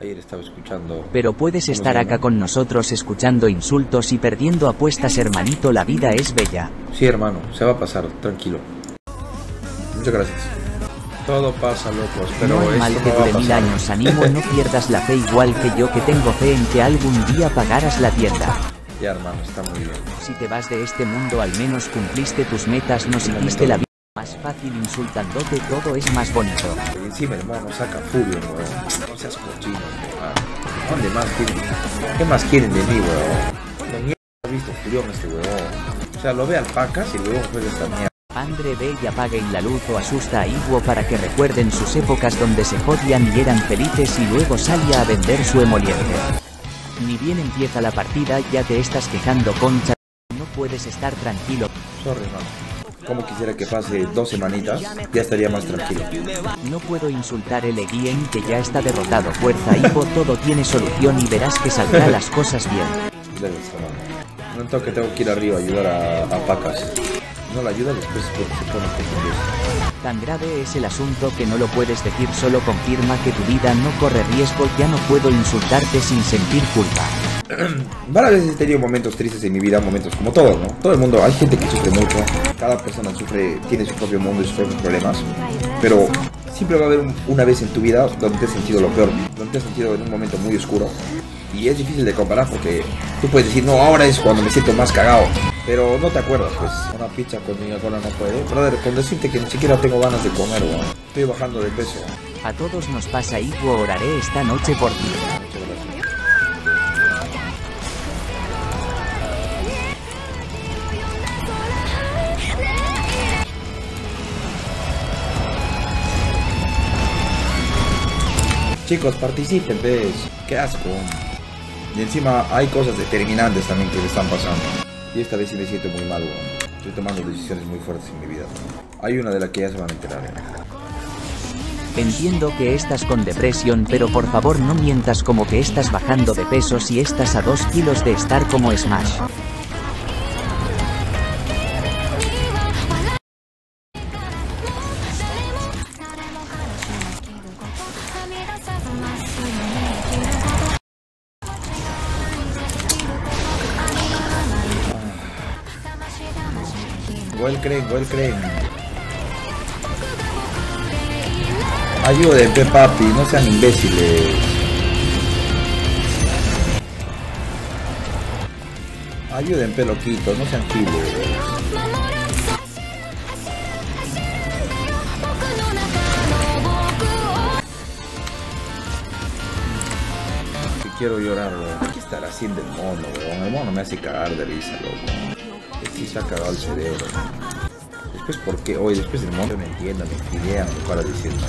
Ayer estaba escuchando... Pero puedes estar acá con nosotros escuchando insultos y perdiendo apuestas, hermanito, la vida es bella. Sí, hermano, se va a pasar, tranquilo. Muchas gracias. Todo pasa, locos, pero no hay mal esto que no va a dure 1000 pasar. años, ánimo, no pierdas la fe igual que yo, que tengo fe en que algún día pagarás la tienda. Ya, hermano, está muy bien. Si te vas de este mundo al menos cumpliste tus metas, no hiciste la vida más fácil insultándote, todo es más bonito. Y encima el mono saca furio, weón. No seas cochino, weón. ¿Dónde más quieren? ¿Qué más quieren de mí, weón? ¿Dónde mierda ha visto furión este weón? O sea, lo ve alpacas y el weón juega esta mierda. Andre, ve y apaguen la luz o asusta a Iwo para que recuerden sus épocas donde se jodían y eran felices, y luego salía a vender su emoliente. Ni bien empieza la partida ya te estás quejando, concha. No puedes estar tranquilo. Sorry, hermano. Como quisiera que pase 2 semanitas, ya estaría más tranquilo. No puedo insultar el Egien que ya está derrotado. Fuerza, Ivo, todo tiene solución y verás que saldrán las cosas bien. Debes, hermano. No toque, tengo que ir arriba a ayudar a Pacas. No la ayuda después porque se pone confundido. Tan grave es el asunto que no lo puedes decir, solo confirma que tu vida no corre riesgo. Ya no puedo insultarte sin sentir culpa. Varias veces he tenido momentos tristes en mi vida, momentos como todos, ¿no? Todo el mundo, hay gente que sufre mucho, cada persona sufre, tiene su propio mundo y sus propios problemas, pero siempre va a haber una vez en tu vida donde te has sentido lo peor, donde te has sentido en un momento muy oscuro, y es difícil de comparar porque tú puedes decir, no, ahora es cuando me siento más cagado, pero no te acuerdas, pues, una pizza con mi cola no puede. Brother, con decirte que ni siquiera tengo ganas de comer, weón. Estoy bajando de peso. A todos nos pasa, Ivo, oraré esta noche por ti. Muchas gracias. Chicos, participen, ¿ves? Qué asco. Y encima hay cosas determinantes también que le están pasando. Y esta vez sí me siento muy mal, weón. Estoy tomando decisiones muy fuertes en mi vida. Hay una de la que ya se van a enterar, Entiendo que estás con depresión, pero por favor no mientas como que estás bajando de peso si estás a 2 kilos de estar como Smash. Well creen. Ayuden, papi, no sean imbéciles. Ayuden, loquitos, no sean chiles. Que quiero llorar, weón. ¿Qué estará haciendo el mono, weón? El mono me hace cagar de risa, loco. Sí se ha cagado el cerebro. Después, ¿por qué? Hoy después el mono me entienda, me idea, me para diciendo.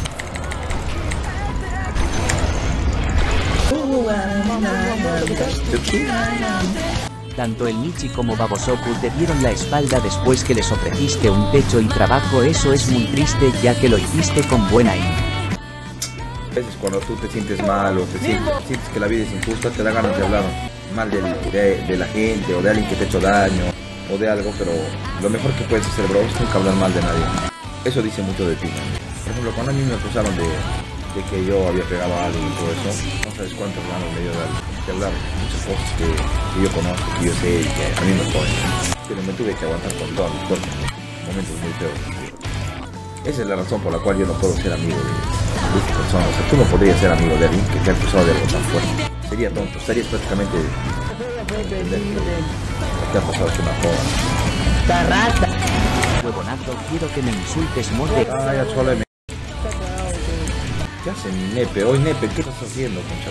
Tanto el Michi como Babosoku te dieron la espalda después que les ofreciste un techo y trabajo. Eso es muy triste, ya que lo hiciste con buena índole. A veces cuando tú te sientes mal o te sientes que la vida es injusta, te da ganas de hablar mal de la gente o de alguien que te ha hecho daño o de algo, pero lo mejor que puedes hacer, bro, es nunca hablar mal de nadie. Eso dice mucho de ti, ¿no? Por ejemplo, cuando a mí me acusaron de que yo había pegado a alguien y todo eso, no sabes cuántas ganas me dio de hablar muchas cosas que yo conozco, que yo sé y que a mí me joden. Pero me tuve que aguantar con todas mis cosas, momentos muy feos. Esa es la razón por la cual yo no puedo ser amigo de esta persona. O sea, tú no podrías ser amigo de alguien que te ha acusado de algo tan fuerte. Sería tonto, estarías prácticamente... ¿Qué ha pasado? Es una joda. ¡Tarrata! Huevonazo, quiero que me insultes, morde. Ay, achole, ¿qué hace mi nepe? Hoy nepe, ¿qué estás haciendo, concha?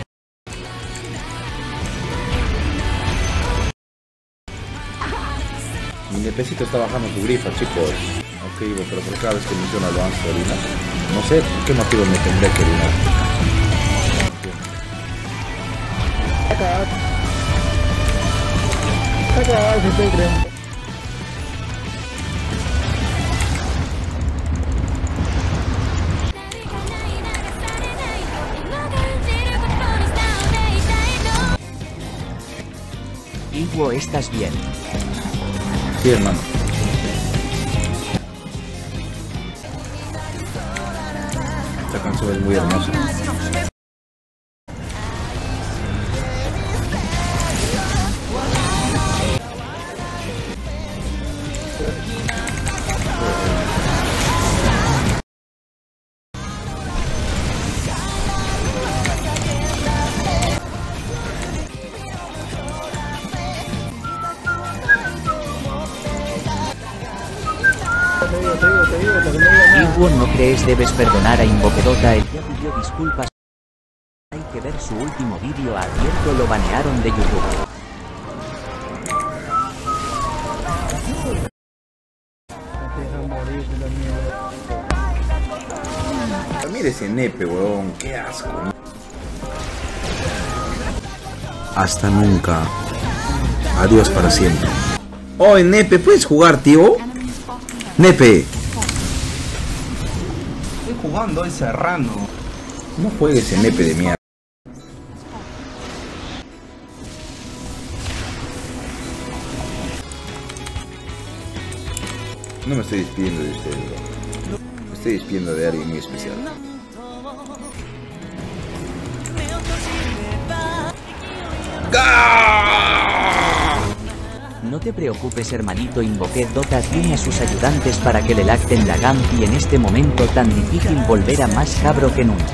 Mi nepecito está bajando su grifa, chicos. Ok, pero por cada vez que menciona lo antes de orinar, no sé por qué motivo me tendré que orinar. Iwo, ¿estás bien? Sí, hermano. Esta canción es muy hermosa. Iwo, ¿no crees debes perdonar a Invoquedota? Él ya pidió disculpas. Hay que ver su último vídeo abierto, lo banearon de YouTube. Mira ese nepe, weón, qué asco. Hasta nunca. Adiós para siempre. Oye, nepe, ¿puedes jugar, tío? Nepe. Estoy jugando hoy Serrano. No juegues ese nepe de mierda. No me estoy despidiendo de usted, bro. Me estoy despidiendo de alguien muy especial. No te preocupes, hermanito. Invoquedota tiene a sus ayudantes para que le lacten la Gamp y en este momento tan difícil volverá más cabro que nunca.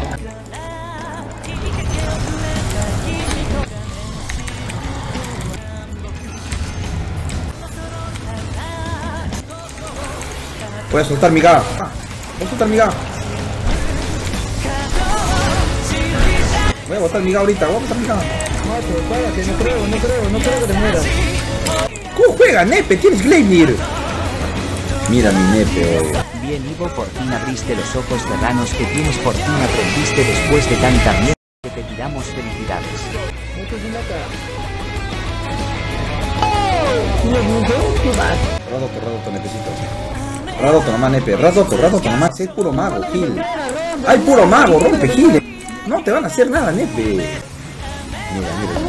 Voy a soltar mi ga. Voy a soltar mi ga. Voy a botar mi ga ahorita. Voy a botar mi ga. Macho, cállate, no creo que te mueras. ¿Cómo juega, nepe? Tienes Gleipnir. Mira mi nepe, oye. Bien, Ivo, por fin abriste los ojos terranos que tienes, por fin aprendiste después de tanta mierda que te tiramos. Felicidades. Radoto, nepecito. Radoto nomás, nepe. Radoto nomás. Es puro mago, Gil. ¡Ay, puro mago! Rompe, Gil. No te van a hacer nada, nepe. Mira.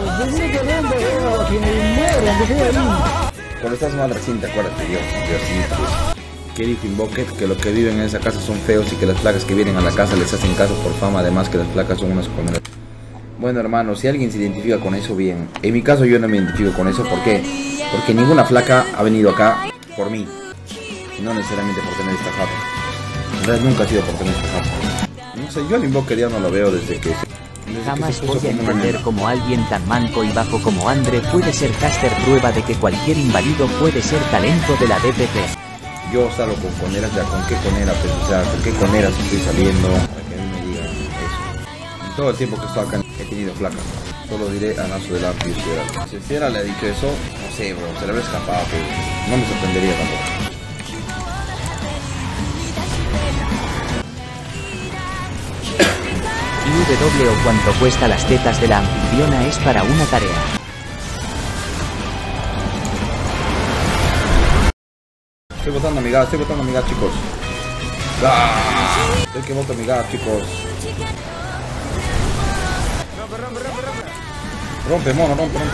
Cuando estás mal recién te acuerdas de Dios, que dijo Invoqued que los que viven en esa casa son feos y que las placas que vienen a la casa les hacen caso por fama, además que las placas son unas condenas. Bueno, hermano, si alguien se identifica con eso, bien. En mi caso yo no me identifico con eso, ¿por qué? Porque ninguna flaca ha venido acá por mí, y no necesariamente por tener esta japa. En realidad nunca ha sido por tener esta japa. No sé, yo al Invoqued ya no lo veo desde que Jamás voy a entender cómo alguien tan manco y bajo como Andre puede ser caster. Prueba de que cualquier inválido puede ser talento de la DPP. Yo salgo con coneras, ya con qué conera, pues, o sea, con qué coneras estoy saliendo, para que a mí me digan eso. En todo el tiempo que he estado acá he tenido flaca. Solo diré a Nazo del Arte y Ciudad. Si Ciudad le ha dicho eso, no sé, bro, se le habrá escapado, pero no me sorprendería tampoco. IW o cuánto cuesta las tetas de la anfitriona es para una tarea. Estoy botando mi gas, chicos. Estoy que boto mi gas, chicos. Rompe, mono.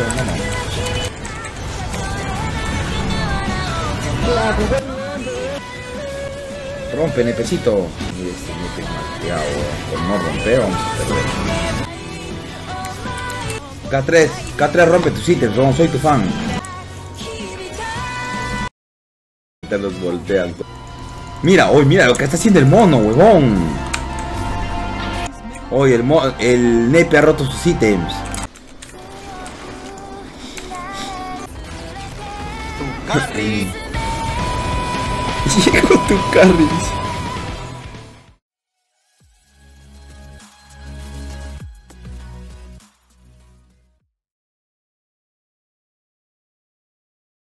Rompe, nepecito. Mira este nepe malteado, por no romper vamos a perder. K3 rompe tus ítems, no soy tu fan. Te los voltean. Mira, hoy mira lo que está haciendo el mono, huevón. Hoy el nepe ha roto sus ítems. Llegó tu carry.